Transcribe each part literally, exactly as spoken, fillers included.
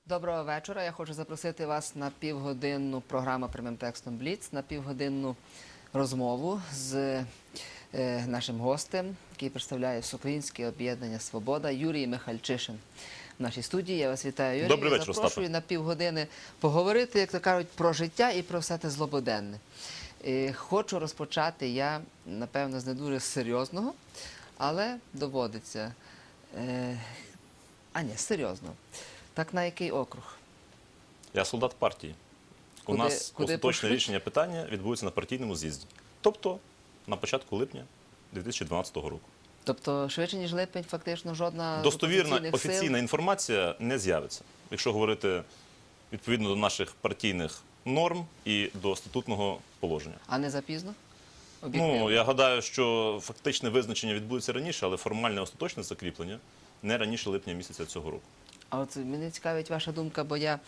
Доброго вечора. Я хочу запросити вас на півгодинну програму прямим текстом «Бліц», на півгодинну розмову з е, нашим гостем, який представляє Всеукраїнське об'єднання «Свобода», Юрій Михальчишин. В нашій студії. Я вас вітаю, Юрій. Добрий вечір, запрошую Остапе. на півгодини поговорити, як то кажуть, про життя і про все те злободенне. Е, хочу розпочати я, напевно, з не дуже серйозного, але доводиться. Е, а ні, серйозно. Так на який округ? Я солдат партії. У Куди- нас куди остаточне пошли? рішення питання відбудеться на партійному з'їзді. Тобто на початку липня дві тисячі дванадцятого року. Тобто, швидше, ніж липень, фактично жодна з Достовірна опозиційних сил. офіційна інформація не з'явиться, якщо говорити відповідно до наших партійних норм і до статутного положення. А не запізно? Об'єктивно. Ну, я гадаю, що фактичне визначення відбудеться раніше, але формальне остаточне закріплення не раніше липня місяця цього року. А от мене цікавить ваша думка, бо я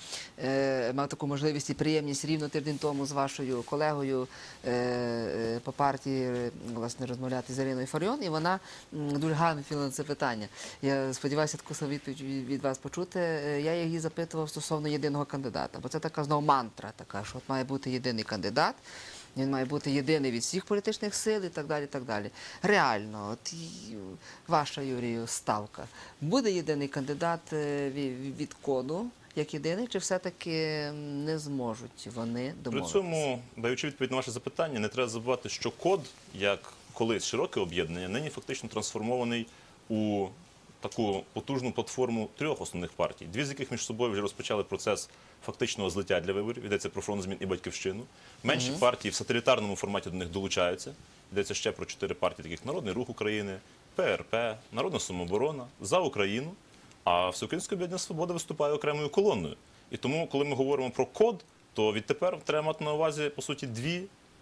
е, мав таку можливість і приємність рівно тиждень тому з вашою колегою е, е, по партії е, власне, розмовляти з Іриною Фаріон, і вона м, дуже гарно відповіла на це питання. Я сподіваюся, таку саму відповідь від, від вас почути. Е, Я її запитував стосовно єдиного кандидата, бо це така знову мантра, така, що от має бути єдиний кандидат. Він має бути єдиний від всіх політичних сил і так далі. І так далі. Реально, от і ваша, Юрію, ставка. Буде єдиний кандидат е, ві- від коду, як єдиний, чи все-таки не зможуть вони При домовитися? цьому, даючи відповідь на ваше запитання, не треба забувати, що код, як колись широке об'єднання, нині фактично трансформований у таку потужну платформу трьох основних партій, дві з яких між собою вже розпочали процес фактичного злиття для виборів. Йдеться про «Фронт змін» і «Батьківщину». Менші Мгм. партії в сателітарному форматі до них долучаються. Йдеться ще про чотири партії, таких «Народний рух України», Пе Ер Пе, «Народна самооборона», «За Україну», а Всеукраїнське об'єднання «Свобода» виступає окремою колоною. І тому, коли ми говоримо про код, то відтепер треба мати на увазі, по суті, дві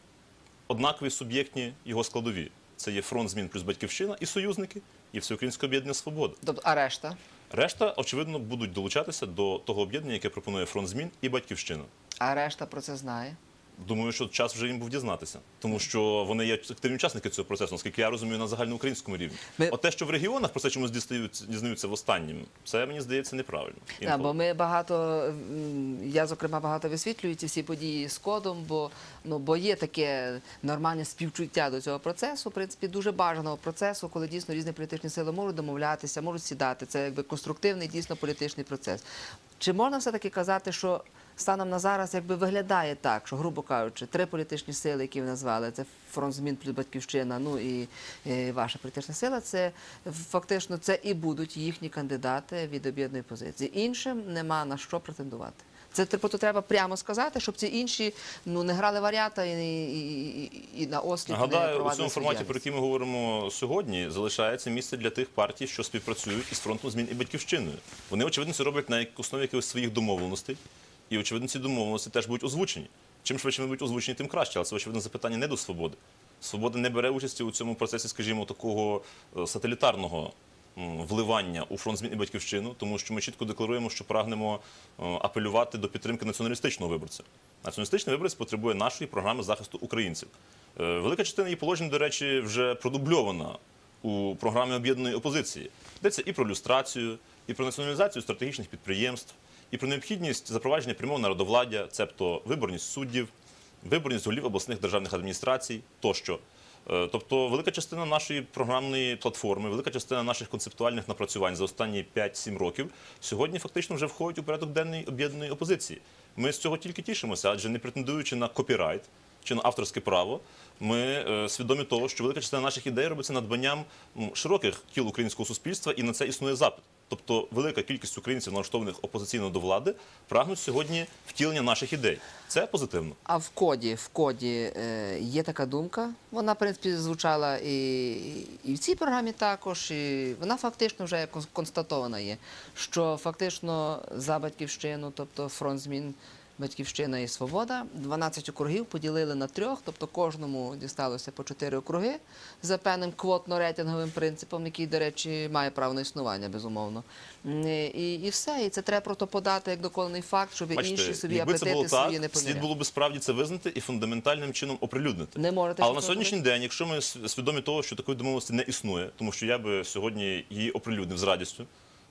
однакові суб'єктні його складові. Це є «Фронт змін» плюс «Батьківщина» і союзники, і Всеукраїнське об'єднання «Свобода». Тобто, а решта? Решта, очевидно, будуть долучатися до того об'єднання, яке пропонує «Фронт змін» і «Батьківщина». А решта про це знає? Думаю, що час вже їм був дізнатися, тому що вони є активні учасники цього процесу, наскільки я розумію, на загальноукраїнському рівні. Ми- От те, що в регіонах про це чомусь дістаються, дізнаються в останнім, це, мені здається, неправильно. Так, Інколи. бо ми багато, м, я, зокрема, багато висвітлюю ці всі події з кодом, бо, ну, бо є таке нормальне співчуття до цього процесу, в принципі, дуже бажаного процесу, коли дійсно різні політичні сили можуть домовлятися, можуть сідати. Це якби конструктивний, дійсно політичний процес. Чи можна все-таки казати, що станом на зараз якби виглядає так, що, грубо кажучи, три політичні сили, які ви назвали, це «Фронт змін» плюс «Батьківщина», ну і, і ваша політична сила, це фактично це і будуть їхні кандидати від об'єднаної позиції. Іншим нема на що претендувати. Це просто треба прямо сказати, щоб ці інші ну, не грали варіата і, і, і, і на осліп не Нагадаю, у провадили цьому свою форматі, про діяльність. який ми говоримо сьогодні, залишається місце для тих партій, що співпрацюють із «Фронтом змін» і «Батьківщиною». Вони, очевидно, це роблять на основі якихось своїх домовленостей, і, очевидно, ці домовленості теж будуть озвучені. Чим швидше вони будуть озвучені, тим краще, але це, очевидно, запитання не до «Свободи». «Свобода» не бере участі у цьому процесі, скажімо, такого е, сателітарного м, вливання у «Фронт змін» і «Батьківщину», тому що ми чітко декларуємо, що прагнемо е, апелювати до підтримки націоналістичного виборця. Націоналістичний виборець потребує нашої програми захисту українців. Е, Велика частина її положень, до речі, вже продубльована у програмі об'єднаної опозиції. Йдеться і про люстрацію, і про націоналізацію стратегічних підприємств, і про необхідність запровадження прямого народовладдя, цебто виборність суддів, виборність голів обласних державних адміністрацій тощо. Е, Тобто велика частина нашої програмної платформи, велика частина наших концептуальних напрацювань за останні п'ять-сім років сьогодні фактично вже входять у порядок денний об'єднаної опозиції. Ми з цього тільки тішимося, адже не претендуючи на копірайт чи на авторське право, ми е, свідомі того, що велика частина наших ідей робиться надбанням м, широких кіл українського суспільства, і на це існує запит. Тобто велика кількість українців, налаштованих опозиційно до влади, прагнуть сьогодні втілення наших ідей. Це позитивно. А в коді, в коді е, є така думка. Вона, в принципі, звучала і, і в цій програмі також, і вона фактично вже кон- констатована є, що фактично за «Батьківщину», тобто «Фронт змін», «Батьківщина» і «Свобода», дванадцять округів поділили на трьох, тобто кожному дісталося по чотири округи за певним квотно-рейтинговим принципом, який, до речі, має право на існування, безумовно. М, І, і все, і це треба просто подати як доконаний факт, щоб інші собі якби це апетити було свої не так, слід поміряли. було би справді це визнати і фундаментальним чином оприлюднити. Не можете Але цього на сьогоднішній день, якщо ми свідомі того, що такої домовленості не існує, тому що я би сьогодні її оприлюднив з радістю,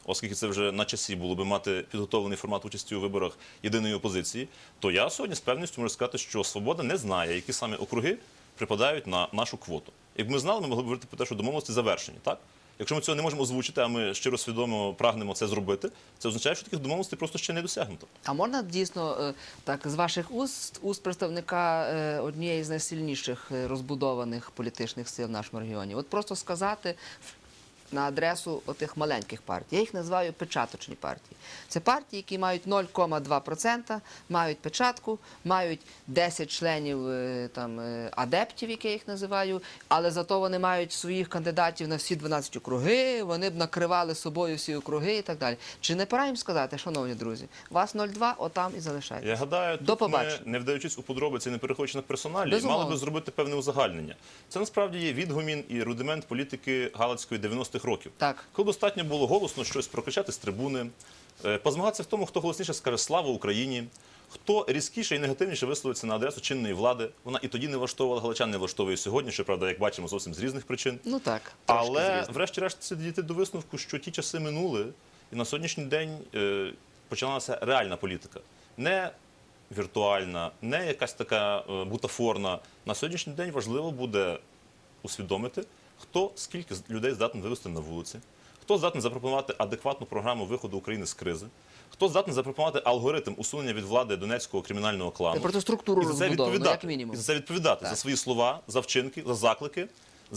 оскільки це вже на часі було би мати підготовлений формат участі у виборах єдиної опозиції, то я сьогодні з певністю можу сказати, що «Свобода» не знає, які саме округи припадають на нашу квоту. Якби ми знали, ми могли б говорити про те, що домовленості завершені, так? Якщо ми цього не можемо озвучити, а ми щиро свідомо прагнемо це зробити, це означає, що таких домовленостей просто ще не досягнуто. А можна дійсно е, так з ваших уст, уст представника е, однієї з найсильніших е, розбудованих політичних сил в нашому регіоні, от просто сказати на адресу отих маленьких партій. Я їх називаю печаточні партії. Це партії, які мають нуль цілих два десятих відсотка, мають печатку, мають десять членів е, там, е, адептів, як я їх називаю, але зато вони мають своїх кандидатів на всі дванадцять округи, вони б накривали собою всі округи і так далі. Чи не пора їм сказати, шановні друзі, вас нуль цілих два, отам і залишайтеся? Я гадаю, До тут ми, побачення. не вдаючись у подробиці, не переходячи на персоналі, Безумовно. мали би зробити певне узагальнення. Це насправді є відгомін і рудимент політики галицької дев'яностих років. Так. Коли достатньо було голосно щось прокричати з трибуни, е, позмагатися в тому, хто голосніше скаже «Слава Україні», хто різкіше і негативніше висловиться на адресу чинної влади. Вона і тоді не влаштовувала, галичан не влаштовує сьогодні, щоправда, як бачимо, зовсім з різних причин. Ну так, трошки Але, зрізно. врешті-решт, це дійти до висновку, що ті часи минули, і на сьогоднішній день е, починалася реальна політика. Не віртуальна, не якась така е, бутафорна. На сьогоднішній день важливо буде усвідомити, хто скільки людей здатний вивести на вулиці, хто здатний запропонувати адекватну програму виходу України з кризи, хто здатний запропонувати алгоритм усунення від влади Донецького кримінального клану. Це просто структуру І за це розбудовано, відповідати, як мінімум. і за це відповідати Так. за свої слова, за вчинки, за заклики,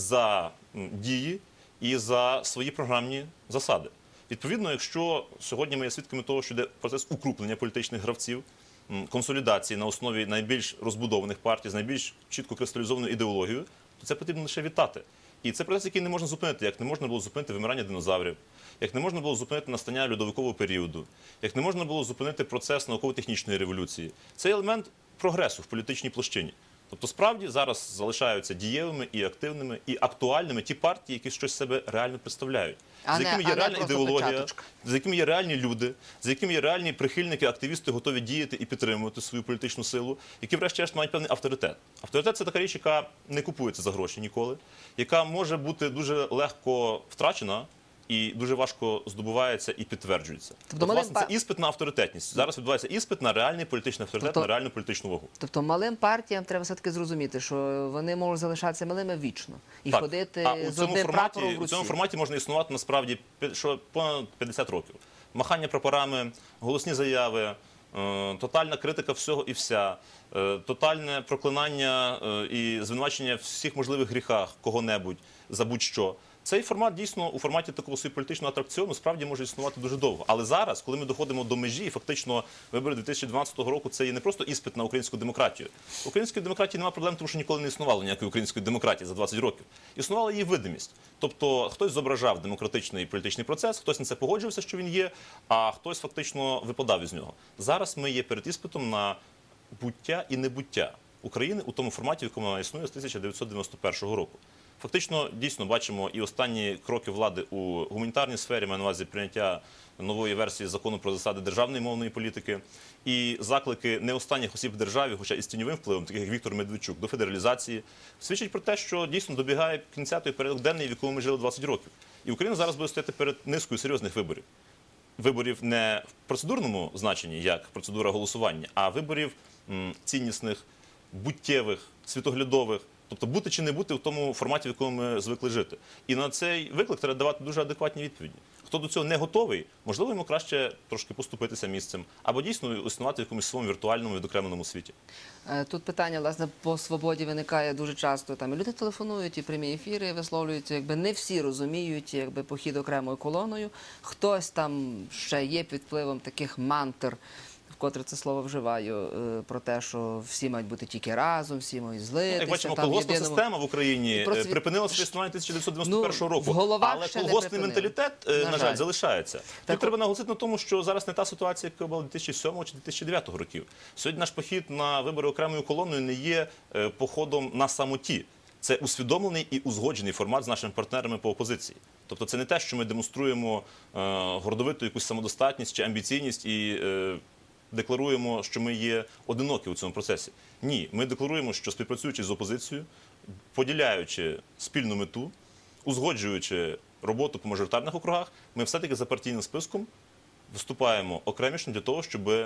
за м, дії і за свої програмні засади. Відповідно, якщо сьогодні ми є свідками того, що йде процес укрупнення політичних гравців, м, консолідації на основі найбільш розбудованих партій з найбільш чітко кристалізованою ідеологією, то це потрібно лише вітати. І це процес, який не можна зупинити, як не можна було зупинити вимирання динозаврів, як не можна було зупинити настання льодовикового періоду, як не можна було зупинити процес науково-технічної революції. Це елемент прогресу в політичній площині. Тобто, справді, зараз залишаються дієвими і активними, і актуальними ті партії, які щось себе реально представляють, А за не- якими а є не реальна просто ідеологія, печаточка. за якими є реальні люди, за якими є реальні прихильники, активісти, готові діяти і підтримувати свою політичну силу, які, врешті-решт, мають певний авторитет. Авторитет – це така річ, яка не купується за гроші ніколи, яка може бути дуже легко втрачена і дуже важко здобувається і підтверджується. Тобто От, малим власне, це па- іспит на авторитетність. Зараз відбувається іспит на реальний політичний авторитет, Тобто- на реальну політичну вагу. Тобто малим партіям треба все-таки зрозуміти, що вони можуть залишатися малими вічно і Так. ходити А у з цьому одним форматі, прапором в у руці. цьому форматі можна існувати насправді пі- що понад п'ятдесят років. Махання прапорами, голосні заяви, е, тотальна критика всього і вся, е, тотальне проклинання е, і звинувачення в всіх можливих гріхах кого-небудь за будь-що. Цей формат дійсно у форматі такого собі політичного атракціону справді може існувати дуже довго. Але зараз, коли ми доходимо до межі, і фактично вибори дві тисячі дванадцятого року це є не просто іспит на українську демократію. У української демократії немає проблем, тому що ніколи не існувало ніякої української демократії за двадцять років. Існувала її видимість. Тобто хтось зображав демократичний політичний процес, хтось на це погоджувався, що він є, а хтось фактично випадав із нього. Зараз ми є перед іспитом на буття і небуття України у тому форматі, в якому вона існує з тисяча дев'ятсот дев'яносто першого року. Фактично, дійсно, бачимо і останні кроки влади у гуманітарній сфері, маю на увазі прийняття нової версії закону про засади державної мовної політики, і заклики не останніх осіб в державі, хоча і з тіньовим впливом, таких як Віктор Медведчук, до федералізації, свідчить про те, що дійсно добігає кінця той порядок денний, в якому ми жили двадцять років. І Україна зараз буде стояти перед низкою серйозних виборів. Виборів не в процедурному значенні, як процедура голосування, а виборів м, ціннісних, буттєвих, світоглядових. Тобто бути чи не бути в тому форматі, в якому ми звикли жити. І на цей виклик треба давати дуже адекватні відповіді. Хто до цього не готовий, можливо, йому краще трошки поступитися місцем, або дійсно існувати в якомусь своєму віртуальному відокремленому світі. Е, Тут питання, власне, по свободі виникає дуже часто. Там і люди телефонують, і прямі ефіри висловлюються. Якби не всі розуміють, якби похід окремою колоною. Хтось там ще є під впливом таких мантр, вкотре це слово вживаю, е, про те, що всі мають бути тільки разом, всі мають злитися. Як бачимо, там в колгоспна єдиному- система в Україні І процвіт- е, припинила своє існування тисяча дев'ятсот дев'яносто першого Ну, року, в головах але ще не колгоспний припинили. менталітет, е, На на жаль. жаль, залишається. Так Тут от- треба наголосити на тому, що зараз не та ситуація, яка була дві тисячі сьомого чи дві тисячі дев'ятого років. Сьогодні наш похід на вибори окремою колоною не є е, походом на самоті. Це усвідомлений і узгоджений формат з нашими партнерами по опозиції. Тобто це не те, що ми демонструємо е, гордовиту якусь самодостатність чи амбіційність і е, декларуємо, що ми є одинокі у цьому процесі. Ні, ми декларуємо, що співпрацюючи з опозицією, поділяючи спільну мету, узгоджуючи роботу по мажоритарних округах, ми все-таки за партійним списком виступаємо окремішно для того, щоб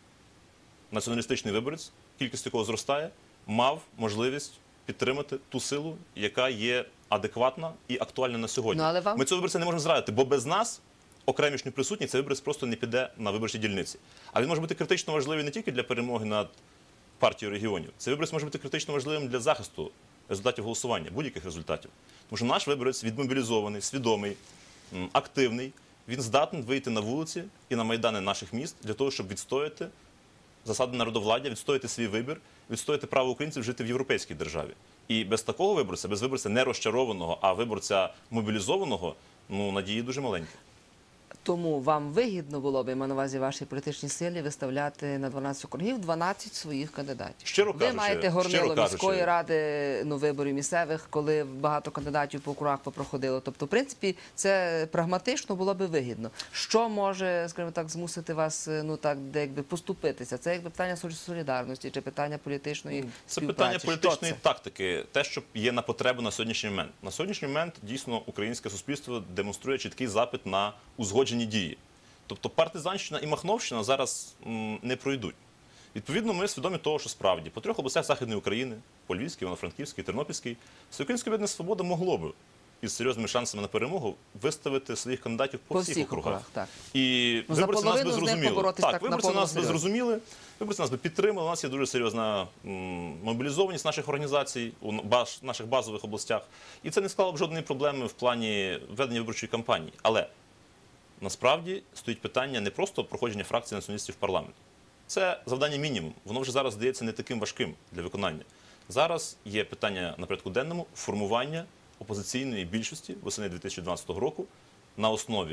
націоналістичний виборець, кількість якого зростає, мав можливість підтримати ту силу, яка є адекватна і актуальна на сьогодні. Ну, але вам- Ми цього виборця не можемо зрадити, бо без нас, окремішньо присутні, цей виборець просто не піде на виборчі дільниці. А він може бути критично важливий не тільки для перемоги над партією регіонів. Цей виборець може бути критично важливим для захисту результатів голосування, будь-яких результатів. Тому що наш виборець відмобілізований, свідомий, м, активний. Він здатний вийти на вулиці і на майдани наших міст для того, щоб відстояти засади народовладдя, відстояти свій вибір, відстояти право українців жити в європейській державі. І без такого виборця, без виборця не розчарованого, а виборця мобілізованого, ну, надії дуже маленькі. Тому вам вигідно було б, я маю на увазі вашій політичній силі, виставляти на дванадцять округів дванадцять своїх кандидатів. Щиро Ви кажучи, маєте щиро горнило кажучи. міської ради, ну, виборів місцевих, коли багато кандидатів по округах попроходило. Тобто, в принципі, це прагматично було би вигідно. Що може, скажімо так, змусити вас, ну, так, де, якби, поступитися? Це якби питання солідарності чи питання політичної Це співпраці? питання Що політичної це? тактики, те, що є на потребу на сьогоднішній момент. На сьогоднішній момент дійсно українське суспільство демонструє чіткий запит на узгоджені дії. Тобто партизанщина і махновщина зараз м, не пройдуть. Відповідно, ми свідомі того, що справді по трьох областях Західної України, по Львівській, Івано-Франківській, Тернопільській, Всеукраїнське об'єднання «Свобода» могло б із серйозними шансами на перемогу виставити своїх кандидатів по, По всіх всіх округах. округах, так. І Ну, за виборці нас би половину з них зрозуміли. поборотись так Так, на виборці повному нас би серйозі. зрозуміли, виборці нас би підтримали, у нас є дуже серйозна м, мобілізованість наших організацій у баш- наших базових областях. І це не склало б жодної проблеми в плані ведення виборчої кампанії. Але насправді стоїть питання не просто проходження фракції націоналістів в парламент. Це завдання мінімум. Воно вже зараз здається не таким важким для виконання. Зараз є питання на порядку денному формування опозиційної більшості восени дві тисячі дванадцятого року на основі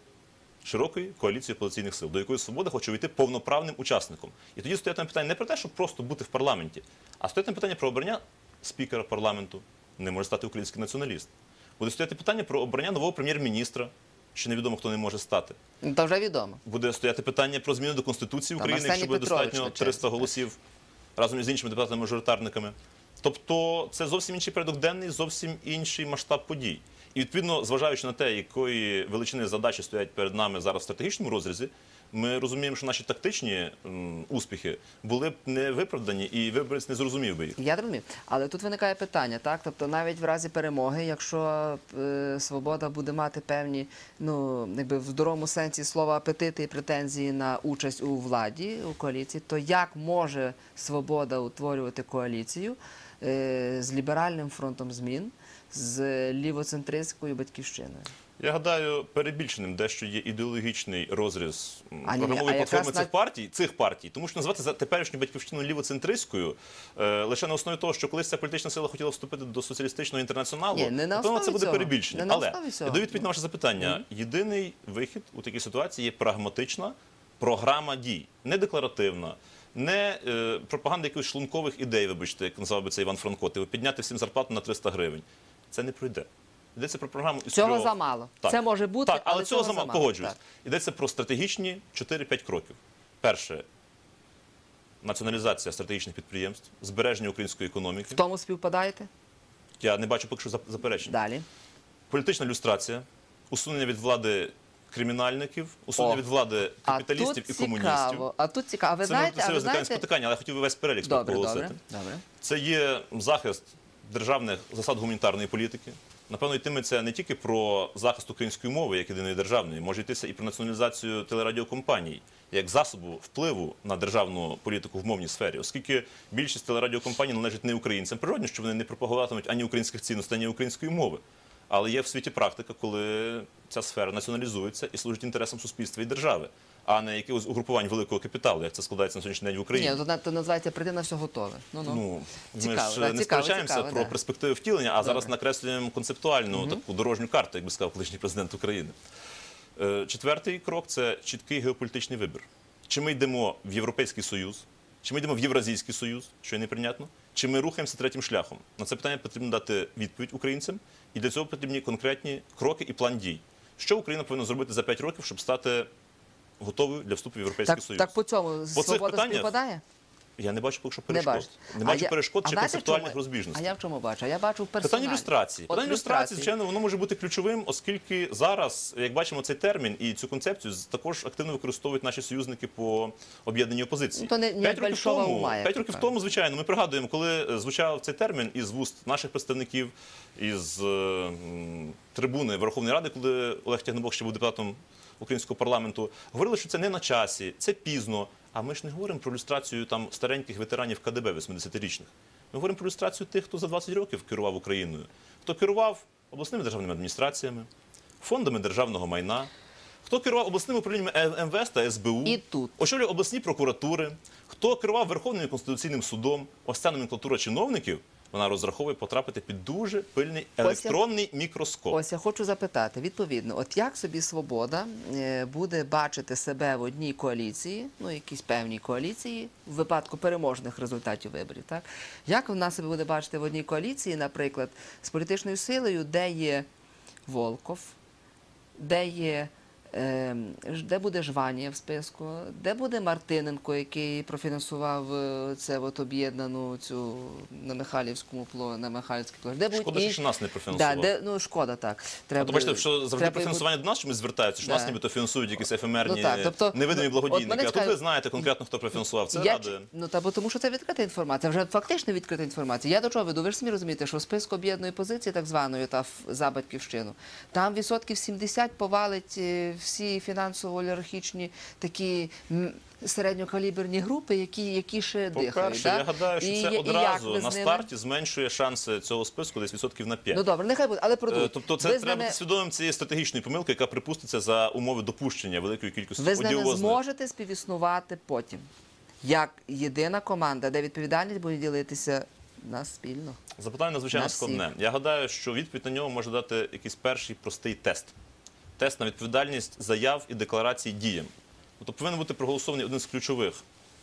широкої коаліції опозиційних сил, до якої «Свобода» хоче увійти повноправним учасником. І тоді стоятиме питання не про те, щоб просто бути в парламенті, а стоятиме питання про обрання спікера парламенту, не може стати український націоналіст. Буде стояти питання про обрання нового прем'єр-міністра, що невідомо, хто не може стати. Ну, то вже відомо. Буде стояти питання про зміну до Конституції Там України, Арсеній якщо буде Петрович достатньо на черзі, триста так. голосів разом із іншими депутатами-мажоритарниками. Тобто це зовсім інший порядок денний, зовсім інший масштаб подій. І відповідно, зважаючи на те, якої величини задачі стоять перед нами зараз в стратегічному розрізі, ми розуміємо, що наші тактичні м, успіхи були б не виправдані, і виборець не зрозумів би їх. Я зрозумів. Але тут виникає питання, так? Тобто навіть в разі перемоги, якщо е, «Свобода» буде мати певні, ну, якби в здоровому сенсі слова апетити і претензії на участь у владі, у коаліції, то як може «Свобода» утворювати коаліцію е, з ліберальним фронтом змін, з лівоцентристською «Батьківщиною»? Я гадаю, перебільшеним дещо є ідеологічний розріз м, А ні, програмової а якраз платформи цих на- партій, цих партій, тому що назвати за теперішню батьківщину лівоцентристською е, лише на основі того, що колись ця політична сила хотіла вступити до соціалістичного інтернаціоналу, Ні, не на напевно, це основі буде цього. перебільшення. Не на Але основі цього. я даю відповідь на ваше запитання. Єдиний вихід у такій ситуації є прагматична програма дій, не декларативна. Не е, пропаганда якихось шлункових ідей, вибачте, як назвав би це Іван Франко, типу, підняти всім зарплату на триста гривень. Це не пройде. Йдеться про програму із Цього трьох. замало. Так. Це може бути, так, але, але цього цього замало. замало. Погоджуюсь. Так. Йдеться про стратегічні чотири-п'ять кроків. Перше – націоналізація стратегічних підприємств, збереження української економіки. В тому співпадаєте? Я не бачу поки що зап- заперечень. Далі. Політична люстрація, усунення від влади кримінальників, усунення О. від влади А капіталістів тут і комуністів. цікаво. А тут цікаво. А ви Це знаєте, не а ви серйозне знаєте... спотикання, але я хотів би весь перелік Добре, оголосити. добре, добре. Це є захист державних засад гуманітарної політики. Напевно, йтиметься не тільки про захист української мови як єдиної державної, може йтися і про націоналізацію телерадіокомпаній як засобу впливу на державну політику в мовній сфері, оскільки більшість телерадіокомпаній належить не українцям. Природно, що вони не пропагуватимуть ані українських цінностей, ані української мови. Але є в світі практика, коли ця сфера націоналізується і служить інтересам суспільства і держави, а не якихось угрупувань великого капіталу, як це складається на сьогоднішній день в Україні. Ні, то, на- то називається «прийти на все готове». Ну, ну. Ну, ми Цікаво, ж да, не цікаво, сперечаємося цікаво, про да. перспективи втілення, а зараз накреслюємо концептуальну таку дорожню карту, як би сказав колишній президент України. Е, Четвертий крок – це чіткий геополітичний вибір. Чи ми йдемо в Європейський Союз, чи ми йдемо в Євразійський Союз, що є неприйнятно, чи ми рухаємося третім шляхом. На це питання потрібно дати відповідь українцям, і для цього потрібні конкретні кроки і план дій. Що Україна повинна зробити за п'ять років, щоб стати готовою для вступу в Європейський Так, Союз? так по цьому цих «Свобода» питаннях- співпадає? Я не бачу поки що Не перешкод. бачите. Не А бачу я- перешкод а чи знаєте, в концептуальних чому- розбіжностей. А я в чому бачу? А я бачу в персоналі. Питання ілюстрації. От Питання ілюстрації, звичайно, воно може бути ключовим, оскільки зараз, як бачимо, цей термін і цю концепцію з- також активно використовують наші союзники по об'єднаній опозиції. Ну, то не- не П'ять років большого тому, ума, як п'ять то років кажуть. тому, звичайно, ми пригадуємо, коли е, звучав цей термін із вуст наших представників, із е, м, трибуни Верховної Ради, коли Олег Тягнебок ще був депутатом українського парламенту, говорили, що це не на часі, це пізно. А ми ж не говоримо про люстрацію там стареньких ветеранів ка де бе восьмидесятирічних. Ми говоримо про люстрацію тих, хто за двадцять років керував Україною, хто керував обласними державними адміністраціями, фондами державного майна, хто керував обласними управліннями ем ве ес та ес бе у, І тут. очолював обласні прокуратури, хто керував Верховним конституційним судом. Ось ця номенклатура чиновників, вона розраховує потрапити під дуже пильний електронний мікроскоп. Ось я хочу запитати, відповідно, от як собі «Свобода» е, буде бачити себе в одній коаліції, ну, якійсь певній коаліції, в випадку переможних результатів виборів, так? Як вона себе буде бачити в одній коаліції, наприклад, з політичною силою, де є Волков, де є е, ж- де буде Жванія в списку, де буде Мартиненко, який профінансував е, це от об'єднану цю на Михайлівському пло, на Михайлівській площі. Де будуть Шкода, інші- що нас не Да, профінансував. де, ну, шкода, так. Треба, А то бачите, що завжди треба про йому- фінансування до нас чомусь звертаються, що Да. нас нібито фінансують якісь ефемерні, Ну, так, тобто, невидимі ну, от благодійники. мене А тут цікавить- ви знаєте конкретно, хто профінансував. Це Я, ради. ч- ну, та, бо тому що це відкрита інформація, вже фактично відкрита інформація. Я до чого веду? Ви ж самі розумієте, що в списку об'єднаної позиції, так званої, та в- за батьківщину, там відсотків сімдесят повалить е, всі фінансово-олігархічні такі м, середньокаліберні групи, які, які ще дихають. По-перше, да? я гадаю, що І- це і як одразу ви на з ними- старті зменшує шанси цього списку десь відсотків на п'ять. Ну добре, нехай буде, але Е, продовжуйте. Тобто це Ви з треба ними- бути свідомим цієї стратегічної помилки, яка припуститься за умови допущення великої кількості Ви з ними одіозних. зможете співіснувати потім, як єдина команда, де відповідальність буде ділитися нас спільно. Запитання надзвичайно На всіх. складне. Я гадаю, що відповідь на нього може дати якийсь перший простий тест. Тест на відповідальність заяв і декларацій діям. Тобто повинен бути проголосований один з ключових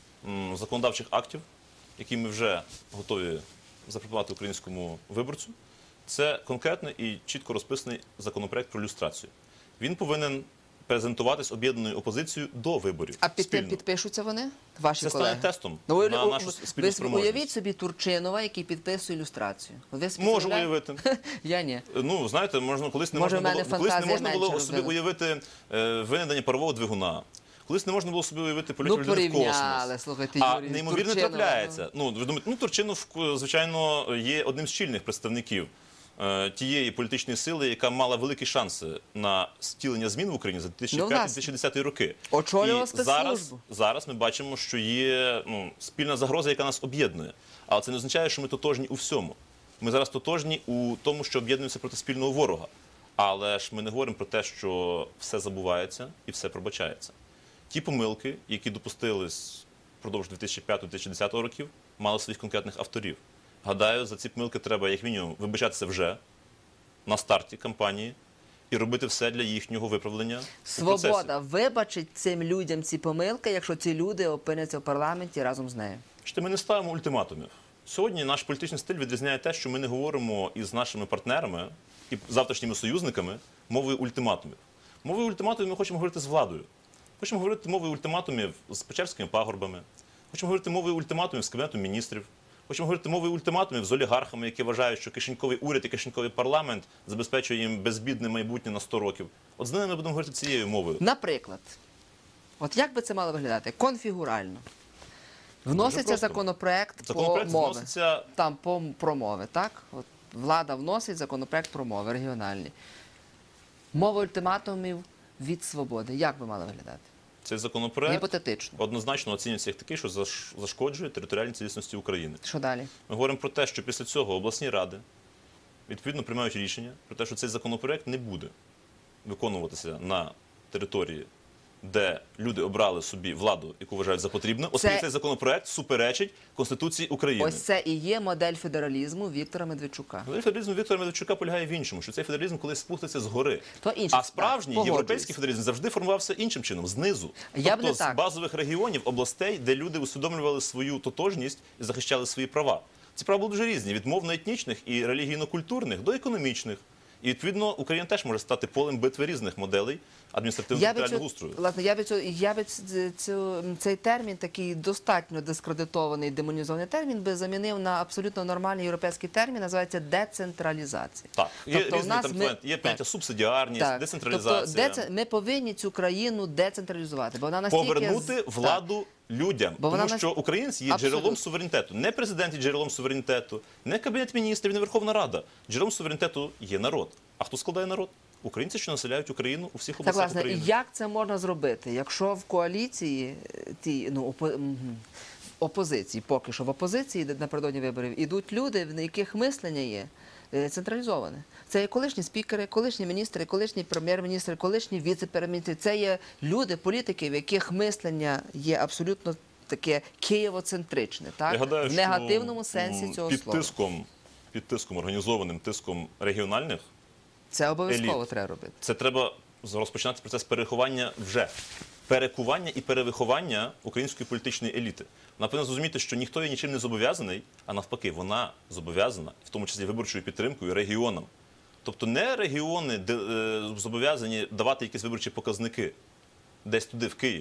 м, законодавчих актів, які ми вже готові запропонувати українському виборцю. Це конкретний і чітко розписаний законопроект про люстрацію. Він повинен презентуватись об'єднаною опозицією до виборів. А під тим спільно. підпишуться вони? Ваші Це колеги? стане тестом Ну, ви- на у- нашу ви спільну собі спроможність. уявіть собі Турчинова, який підписує ілюстрацію. От ви собі Можу уявляєте? уявити. Я ні. Ну, знаєте, можна колись не Може, можна в мене було колись не фантазія можна було менше собі розвинута. уявити е, винайдення парового двигуна. Колись не можна було собі уявити політ Ну, людини в порівняли, космос. слухайте, А Юрій, неймовірно Турчинова, трапляється. Ну, ви думаєте, ну Турчинов, звичайно, є одним з чільних представників е, тієї політичної сили, яка мала великі шанси на стілення змін в Україні за дві тисячі п'ятий - дві тисячі десятий роки. Очолював І спецслужбу. зараз, зараз ми бачимо, що є ну, спільна загроза, яка нас об'єднує. Але це не означає, що ми тотожні у всьому. Ми зараз тотожні у тому, що об'єднуємося проти спільного ворога. Але ж ми не говоримо про те, що все забувається і все пробачається. Ті помилки, які допустились впродовж дві тисячі п'ятого - дві тисячі десятого років, мали своїх конкретних авторів. Гадаю, за ці помилки треба, як мінімум, вибачатися вже на старті кампанії і робити все для їхнього виправлення. у процесі. Свобода вибачить цим людям ці помилки, якщо ці люди опиняться в парламенті разом з нею. Що ми не ставимо ультиматумів. Сьогодні наш політичний стиль відрізняє те, що ми не говоримо із нашими партнерами і завтрашніми союзниками мовою ультиматумів. Мовою ультиматумів ми хочемо говорити з владою. Хочемо говорити мовою ультиматумів з Печерськими пагорбами. Хочемо говорити мовою ультиматумів з Кабінетом міністрів. Хочемо говорити мовою ультиматумів з олігархами, які вважають, що кишеньковий уряд і кишеньковий парламент забезпечує їм безбідне майбутнє на сто років. От з ними ми будемо говорити цією мовою. Наприклад, от як би це мало виглядати? Конфігурально. Вноситься просто. законопроект, Законопроект по мови. вноситься Там по, про мови, так? От влада вносить законопроект про мови регіональні. Мова ультиматумів від свободи. Як би мало виглядати? цей законопроект. Гіпотетично. Однозначно оцінюється як такий, що заш- зашкоджує територіальній цілісності України. Що далі? Ми говоримо про те, що після цього обласні ради відповідно приймають рішення про те, що цей законопроект не буде виконуватися на території, де люди обрали собі владу, яку вважають за потрібне, оскільки Це- цей законопроект суперечить Конституції України. Ось це і є модель федералізму Віктора Медведчука. Модель федералізму Віктора Медведчука полягає в іншому, що цей федералізм колись спуститься згори. То інше, А справжній так, європейський погоджуюсь. федералізм завжди формувався іншим чином, знизу. Я б тобто не з так. базових регіонів, областей, де люди усвідомлювали свою тотожність і захищали свої права. Ці права були дуже різні, від мовно-етнічних і релігійно-культурних до економічних. І, відповідно, Україна теж може стати полем битви різних моделей Я би адміністративно-територіального цю, устрою. власне, я би, цю, я би цю, цю, цей термін, такий достатньо дискредитований, демонізований термін, би замінив на абсолютно нормальний європейський термін, називається децентралізація. Так, є Тобто в різні нас там ми- моменти. Є поняття так. субсидіарність, Так. децентралізація. Тобто, деце- ми повинні цю країну децентралізувати, бо вона настільки... Повернути з- владу людям. Бо вона Тому нас- що українці є Абсолютно. джерелом суверенітету. Не президент є джерелом суверенітету, не Кабінет міністрів, не Верховна Рада. Джерелом суверенітету є народ. А хто складає народ? Українці, що населяють Україну у всіх Так, областях власне, України. як це можна зробити, якщо в коаліції, е, ті, ну, опо, мгм, опозиції, поки що в опозиції де напередодні виборів, ідуть люди, в яких мислення є е, централізоване. Це є колишні спікери, колишні міністри, колишні прем'єр-міністри, колишні віце-прем'єр-міністри. Це є люди, політики, в яких мислення є абсолютно таке києвоцентричне, так? Я гадаю, в що, негативному сенсі м, цього під слова. тиском, під тиском, організованим тиском регіональних, Це обов'язково еліт. треба робити. це треба розпочинати процес переховання вже. Перекування і перевиховання української політичної еліти. Вона повинна зрозуміти, що ніхто їй нічим не зобов'язаний, а навпаки, вона зобов'язана, в тому числі виборчою підтримкою, регіонам. Тобто не регіони де, е, зобов'язані давати якісь виборчі показники десь туди, в Київ,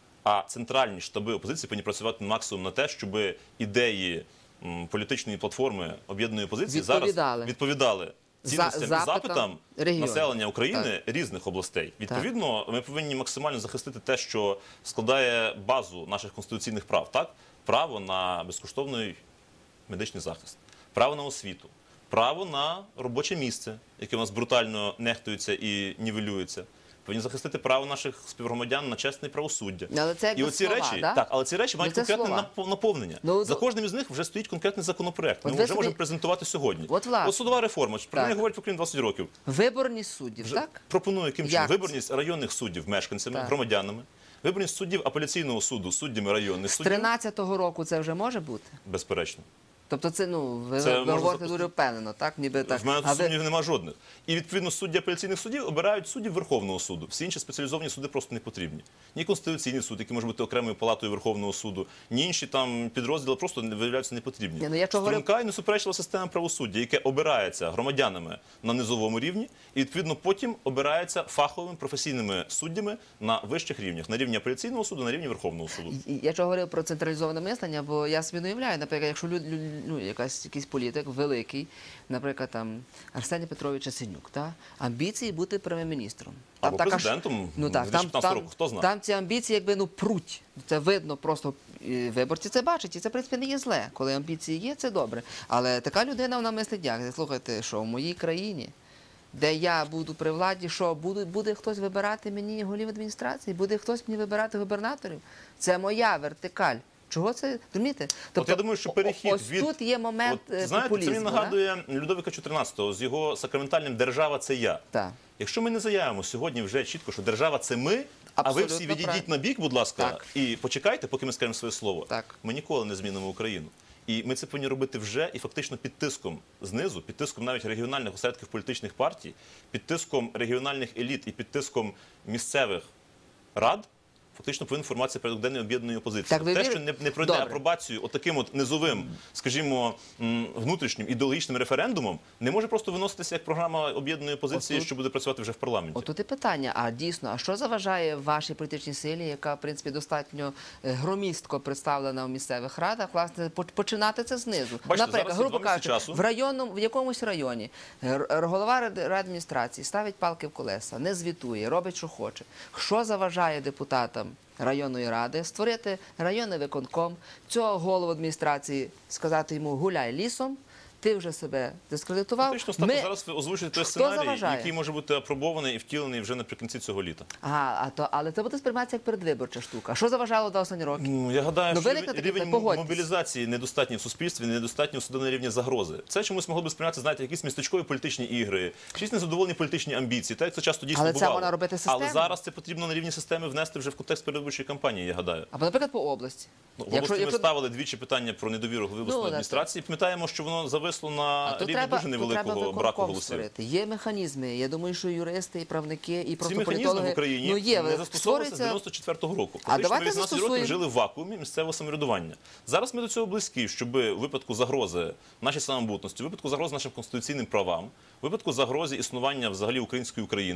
а центральні штаби опозиції повинні працювати максимум на те, щоб ідеї м, політичної платформи об'єднаної опозиції Відповідали. зараз відповідали цінностям і запитам запитам регіонів. населення України різних областей. Відповідно, ми повинні максимально захистити те, що складає базу наших конституційних прав. Так? Право на безкоштовний медичний захист, право на освіту, право на робоче місце, яке у нас брутально нехтується і нівелюється. Повинні захистити право наших співгромадян на чесне правосуддя. Але це якби і оці слова, речі, да? так, але ці речі мають це конкретне слова. напо- наповнення. Ну, За ну, кожним із них вже стоїть конкретний законопроект. Ми От його ви вже собі- можемо презентувати сьогодні. От, власне. судова реформа. Про неї Так. говорять в Україні двадцять років. Виборність суддів, Вже так? пропонує яким Як чином це? виборність районних суддів мешканцями, Так. громадянами, виборність суддів апеляційного суду суддями районних З судів. тринадцятого року це вже може бути? Безперечно. Тобто це, ну, ви, Це ви можна говорите запустити. дуже впевнено, так? Ніби так. В мене А тут ви- сумнівів нема жодних. І відповідно судді апеляційних судів обирають суддів Верховного суду. Всі інші спеціалізовані суди просто не потрібні. Ні Конституційний суд, який може бути окремою палатою Верховного суду, ні інші там підрозділи просто не виявляються непотрібні. Ні, ну, я чого говорю- Струнка і несуперечлива система правосуддя, яке обирається громадянами на низовому рівні, і відповідно потім обирається фаховими професійними суддями на вищих рівнях, на рівні апеляційного суду, на рівні Верховного суду. І- Я чого говорив про централізоване мислення, бо я собі не уявляю, наприклад, якщо люд, лю- ну, якась, якийсь політик великий, наприклад, там Арсеній Петрович Яценюк, та, амбіції бути прем'єр-міністром. Там Або така ж- президентом ну, так, дві тисячі там, п'ятнадцятого там, року, хто знає? там ці амбіції якби ну пруть. Це видно просто і виборці це бачать, і це в принципі не є зле. Коли амбіції є, це добре. Але така людина вона мислить як? Слухайте, що в моїй країні, де я буду при владі, що буде, буде хтось вибирати мені голів адміністрації, буде хтось мені вибирати губернаторів. Це моя вертикаль. Чого це? Розумієте? От я думаю, що перехід ось від... тут є момент От, е, знаєте, популізму. це мені нагадує Людовика чотирнадцятого з його сакраментальним «Держава – це я». Так. Якщо ми не заявимо сьогодні вже чітко, що держава – це ми, а ви всі Абсолютно відійдіть правильно. на бік, будь ласка, Так. і почекайте, поки ми скажемо своє слово, Так. ми ніколи не змінимо Україну. І ми це повинні робити вже і фактично під тиском знизу, під тиском навіть регіональних осередків політичних партій, під тиском регіональних еліт і під тиском місцевих рад. Фактично повинна формація порядок денний об'єднаної опозиції. Так, ви Те, вір- що не, не пройде Добре. апробацію отаким от низовим, скажімо, м, внутрішнім ідеологічним референдумом, не може просто виноситися як програма об'єднаної опозиції, Отут- що буде працювати вже в парламенті. Отут і питання, а дійсно, а що заважає вашій політичній силі, яка, в принципі, достатньо е, громістко представлена у місцевих радах, власне, по- починати це знизу? Бачите, Наприклад, зараз є грубо два місяці кажучи, часу. в районному, в якомусь районі р- р- голова ради- райадміністрації ставить палки в колеса, не звітує, робить, що хоче. Що заважає депутатам районної ради створити районний виконком, цього голову адміністрації сказати йому «гуляй лісом», ти вже себе дискредитував. Фактично, Остапе, Ми- зараз ви озвучуєте той Хто сценарій, заважає? який може бути апробований і втілений вже наприкінці цього літа. Ага, а то, але це буде сприйматися як передвиборча штука. Що заважало до останні роки? Ну, я гадаю, Ну, що виникне рівень, таке, рівень погодьтесь. мобілізації недостатній в суспільстві, недостатній у на рівні загрози. Це чомусь могло би сприйматися, знаєте, якісь містечкові політичні ігри, якісь незадоволені політичні амбіції. Так як це часто дійсно Але це бувало. можна робити системно. Але зараз це потрібно на рівні системи внести вже в контекст передвиборчої кампанії, я гадаю. Або, наприклад, по області. Ну, в області ми ставили двічі питання про недовіру голови обласної Ну, да, адміністрації. Пам'ятаємо, що воно зависло на А то рівні треба, дуже то треба невеликого виконком браку голосів. створити. Є механізми. Я думаю, що юристи, і правники, і Ці просто механізми політологи в Україні ну, є, не застосовувалися з створюється- дев'яносто четвертого року. А Фактично, давайте ми вісімнадцять застосуємо. років жили в вакуумі місцевого самоврядування. Зараз ми до цього близькі, щоб у випадку загрози нашій самобутності, у випадку загрози нашим конституційним правам, у випадку загрози існування взагалі української України,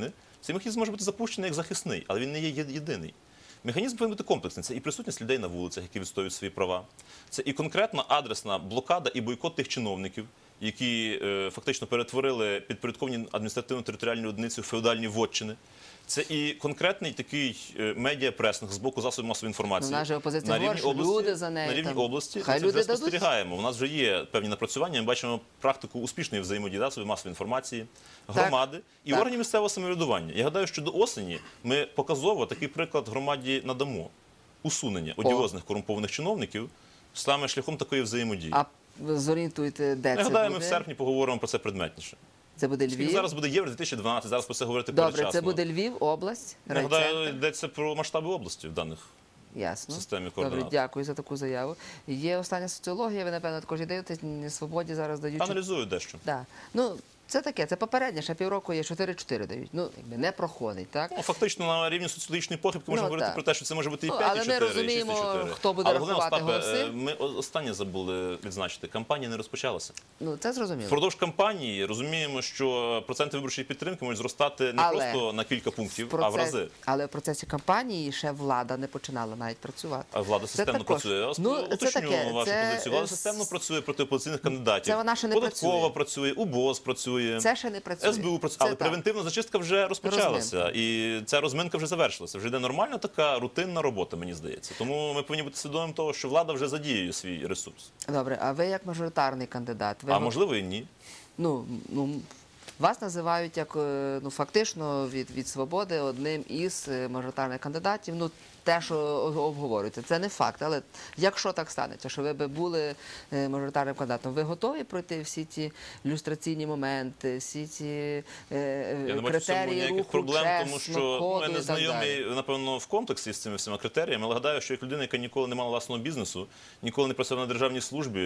Цей механізм може бути запущений як захисний, але він не є є- єдиний. Механізм повинен бути комплексний. Це і присутність людей на вулицях, які відстоюють свої права. Це і конкретна адресна блокада і бойкот тих чиновників, які е, фактично перетворили підпорядковані адміністративно-територіальні одиниці в феодальні вотчини. Це і конкретний такий е, медіапресинг з боку засобів масової інформації. Ну, наша опозиція говорить, що люди за нею на рівні там. області. Хай Ми це люди вже дадуть. спостерігаємо. У нас вже є певні напрацювання. Ми бачимо практику успішної взаємодії засобів масової інформації, громади і так. органів місцевого самоврядування. Я гадаю, що до осені ми показово такий приклад громаді надамо усунення одіозних корумпованих чиновників саме шляхом такої взаємодії. А зорієнтуйте, де Я це гадаю, ми буде? в серпні поговоримо про це предметніше. Це буде Оскільки Львів? зараз буде Євро дві тисячі дванадцять, зараз про це говорити Добре, передчасно. це буде Львів, область, Я гадаю, райцентр? йдеться про масштаби області в даних Ясно. системі Добре, координат. дякую за таку заяву. Є остання соціологія, ви, напевно, також і дивитесь, «Свободі» зараз дають. Аналізую дещо. Да. Ну, це таке, це попереднє, ще півроку є чотири-чотири дають. Ну, якби не проходить, так? Ну, фактично на рівні соціологічної похибки можна Ну, говорити так. про те, що це може бути і Ну, п'ять, але і ми чотири, і розуміємо, шість, і чотири. хто буде Але головне, рахувати Остапе, голоси. е, ми о- останнє забули відзначити. Кампанія не розпочалася. Ну, це зрозуміло. Впродовж кампанії розуміємо, що проценти виборчої підтримки можуть зростати не Але просто на кілька пунктів, В а в процесі- рази. Але в процесі кампанії ще влада не починала навіть працювати. А влада Це системно також. працює. Я вас Ну, це уточню таке, вашу це, позицію. Влада е, системно працює проти опозиційних кандидатів. це вона ще не Податкова працює. працює, УБОЗ працює. Це ще не працює. ес бе у працює, Це але так. превентивна зачистка вже розпочалася. Розминка. І ця розминка вже завершилася. Вже йде нормальна така рутинна робота, мені здається. Тому ми повинні бути свідомим того, що влада вже задіює свій ресурс. Добре, а ви як мажоритарний кандидат? Ви А го- можливо і ні. Ну, ну, вас називають як е, ну, фактично від, від свободи одним із е, мажоритарних кандидатів. Ну, те, що о- обговорюєте, це не факт. Але якщо так станеться, що ви би були е, мажоритарним кандидатом, ви готові пройти всі ці люстраційні моменти, всі ці е, е, Я не бачу в цьому критерії ніяких руху, проблем, тому чесно, що ну, коду я і не так далі? знайомий, напевно, в комплексі з цими всіма критеріями, але гадаю, що як людина, яка ніколи не мала власного бізнесу, ніколи не працював на державній службі,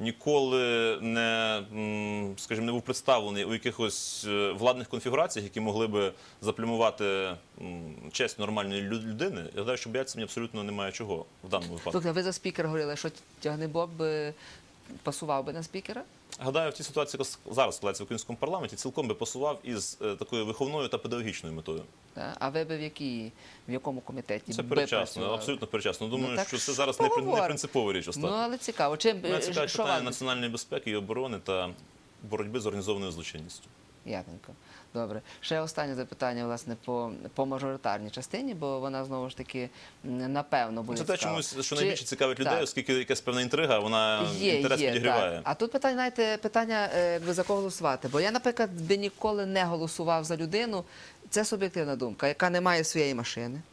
ніколи не, м, скажімо, не був представлений у якихось е, владних конфігураціях, які могли би заплямувати м, честь нормальної лю- людини, я гадаю, що боятися мені абсолютно немає чого в даному випадку. Слухайте, ви за спікера говорили, що Тягнебок би пасував би на спікера? Гадаю, в тій ситуації, яка зараз складається в українському парламенті, цілком би посував із е, такою виховною та педагогічною метою. Да? А ви би в, якій, в якому комітеті Це би передчасно, працювали? абсолютно передчасно. Думаю, так що це що зараз не, при- не поговоримо. принципова річ, Остап. Ну, але цікаво. Чим, Мене е, цікавить що питання вам? національної безпеки і оборони та боротьби з організованою злочинністю. Ясненько. Добре. Ще останнє запитання, власне, по, по мажоритарній частині, бо вона знову ж таки м, напевно буде Це те, цікава. чомусь, що Чи- найбільше цікавить людей, Так. оскільки якась певна інтрига, вона Є, інтерес є, підігріває. так. А тут питання, знаєте, питання, е, якби за кого голосувати. Бо я, наприклад, би ніколи не голосував за людину, це суб'єктивна думка, яка не має своєї машини,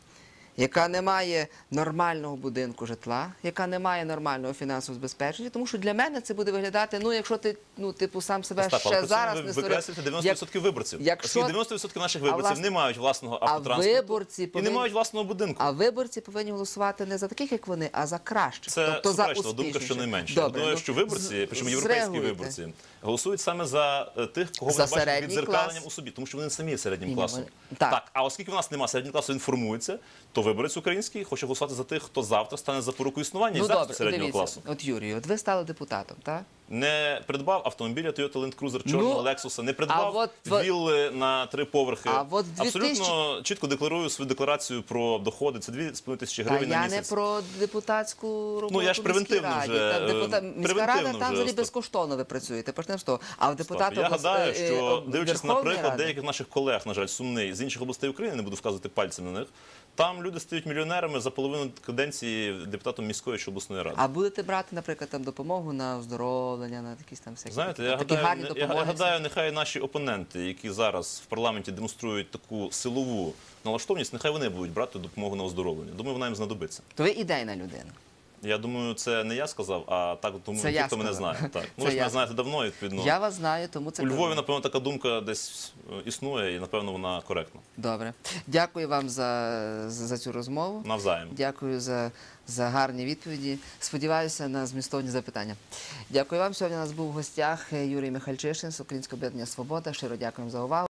яка не має нормального будинку житла, яка не має нормального фінансового забезпечення, тому що для мене це буде виглядати, ну, якщо ти, ну, типу, сам себе Остап, але ще при цьому зараз ви не створив. викреслюєте дев'яносто відсотків виборців. якщо- Оскільки дев'яносто відсотків наших виборців власне, не мають власного а автотранспорту виборці і не повинні- мають власного будинку. А виборці повинні голосувати не за таких, як вони, а за кращих. Це тобто за суперечна думка, успішніших. щонайменше. Добре, Думаю, ну, що виборці, з- причому європейські зреагуйте. виборці, голосують саме за е, тих, кого За вони бачать середній віддзеркаленням клас. у собі, тому що вони самі є середнім Ні, класом. вони- так. а оскільки в нас немає середнього класу, він формується, то виборець український хоче голосувати за тих, хто завтра стане запорукою існування і Ну захисту добре, середнього дивіться, класу. от Юрій, от ви стали депутатом, так? Не придбав автомобіля Toyota Land Cruiser чорного Ну, Lexus, не придбав а от ви- вілли на три поверхи. А от дві Абсолютно чітко декларую свою декларацію про доходи. Це дві з половиною тисячі Та гривень на я не місяць. про депутатську роботу Ну, я ж в міській превентивно раді. вже, Там е, депутат... Міська превентивно рада, там вже, взагалі Остап. безкоштовно ви працюєте, почнемо з того. А в депутатів... Я гадаю, е, що е, дивлячись на Верховної приклад Ради- деяких наших колег, на жаль, сумний, з інших областей України, не буду вказувати пальцем на них, там люди стають мільйонерами за половину каденції депутатом міської чи обласної ради. А будете брати, наприклад, там допомогу на оздоровлення, на якісь там всякі Знаєте, такі, я такі гадаю, гарні я, допомоги. я гадаю, нехай наші опоненти, які зараз в парламенті демонструють таку силову налаштованість, нехай вони будуть брати допомогу на оздоровлення. Думаю, вона їм знадобиться. То ви ідейна людина. Я думаю, це не я сказав, а так тому Це ті, я хто мене сказав. знає. Так. Ну, Це ви ж я мене знаєте давно, відповідно. Я вас знаю, тому це У Львові, правда. напевно, така думка десь е, існує, і напевно вона коректна. Добре. Дякую вам за, за, за цю розмову. Навзаєм. Дякую за, за гарні відповіді. Сподіваюся на змістовні запитання. Дякую вам. Сьогодні у нас був в гостях Юрій Михальчишин з Українського об'єднання «Свобода». Щиро дякуємо за увагу.